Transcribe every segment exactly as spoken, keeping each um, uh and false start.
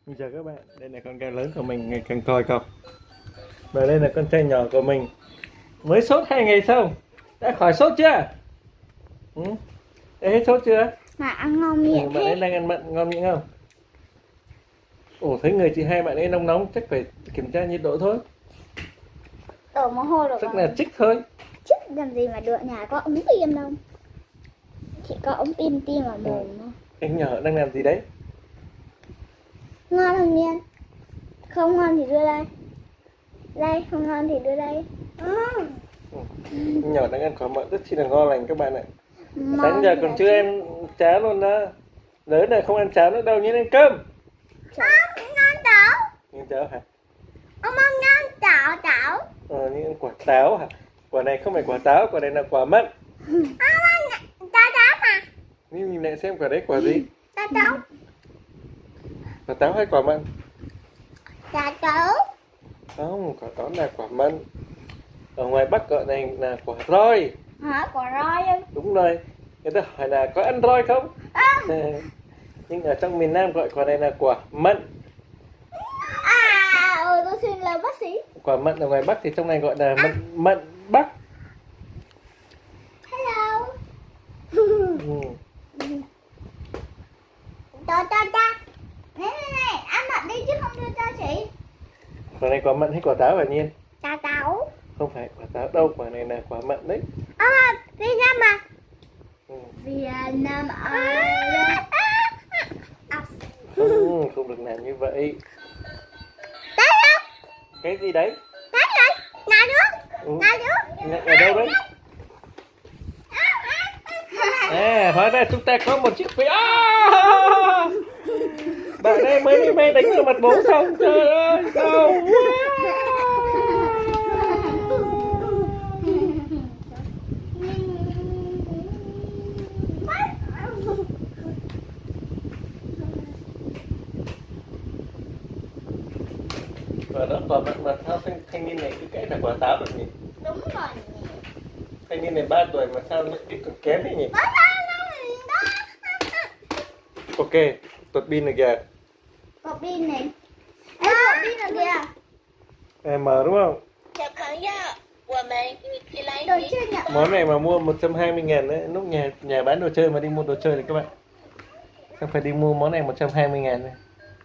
Xin chào các bạn, đây là con gà lớn của mình ngày càng coi không. Và đây là con trai nhỏ của mình. Mới sốt hai ngày xong. Đã khỏi sốt chưa? Ừ? Đã hết sốt chưa? Mà ăn ngon miệng. Ừ, bạn ấy đang ăn mặn ngon miệng không? Ồ, thấy người chị hai bạn ấy nóng nóng chắc phải kiểm tra nhiệt độ thôi. Đổ mồ hôi rồi. Chắc là chích thôi. Chích làm gì mà được, nhà có ống tiêm đâu. Chỉ có ống tiêm tiêm vào mồm thôi. Anh nhỏ đang làm gì đấy? Ngon không Nhiên? Không ngon thì đưa đây. Đây, không ngon thì đưa đây. Ừ. Ừ. Anh nhỏ đang ăn quả mận rất chi là ngon lành các bạn ạ. Ngon Sáng giờ còn chưa ăn cháo luôn đó. Lớn này không ăn cháo nữa đâu, nhưng ăn cơm. Không, ngon chảo. Nhưng cháo hả? Ông mong ngon chảo chảo. Ờ, nhưng ăn quả táo hả? Quả này không phải quả táo, quả này là quả mận. Ông mong cháo cháo mà. Nhưng nhìn lại xem quả đấy quả gì? Cháo cháo. Quả táo hay quả mận? Cháo cháo. Không, quả đó là quả mận. Ở ngoài Bắc gọi này là quả roi. Hả, quả roi không? Đúng rồi. Người ta hỏi là có ăn roi không? À. Nhưng ở trong miền Nam gọi quả này là quả mận. À, ừ, tôi xin lời bác sĩ. Quả mận ở ngoài Bắc thì trong này gọi là mận, mận Bắc. Hello. Ừ. Cho cho cho. Này này này, ăn mận đi chứ không đưa cho chị. Quả này quả mận hay quả táo hả Nhiên? Cháo cháo. Không phải quả táo đâu, quả này là quả mận đấy. À, Việt Nam mà. Ừ. Việt Nam Island. Không, không được làm như vậy. Đấy không? Cái gì đấy? Đấy rồi. Nào nước. Ừ. Nào nước. Nhà- ở đâu đấy? À, hóa ra chúng ta có một chiếc phí. À! Bạn ấy mới mới đánh vào mặt bố xong. Trời ơi, đau quá. Và đó còn mà sao thanh, thanh niên này cứ kể là quả táo được nhỉ? Đúng rồi. Thanh niên này ba tuổi mà sao nhận biết còn kém thế nhỉ? Ok, tuột pin rồi kìa. Có pin này. Ê, có pin rồi kìa. Em mở đúng không? Đồ chơi nhỉ? Món này mà mua một trăm hai mươi ngàn đấy, lúc nhà nhà bán đồ chơi mà đi mua đồ chơi này các bạn. Sao phải đi mua món này một trăm hai mươi ngàn này.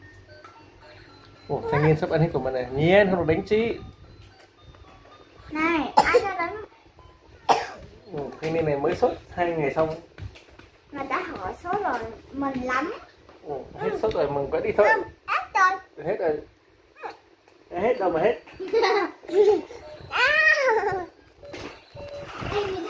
Ồ, thanh niên sắp ăn hết của mình này. Nhiên, không được đánh chị. Này, ai cho đánh? Ừ, thanh niên này mới sốt hai ngày xong. Mà đã hỏi số rồi, mình lắm. Ừ, hết sốt rồi, mừng quá đi thôi. Hết rồi. Hết rồi. Hết đâu mà hết. À. Em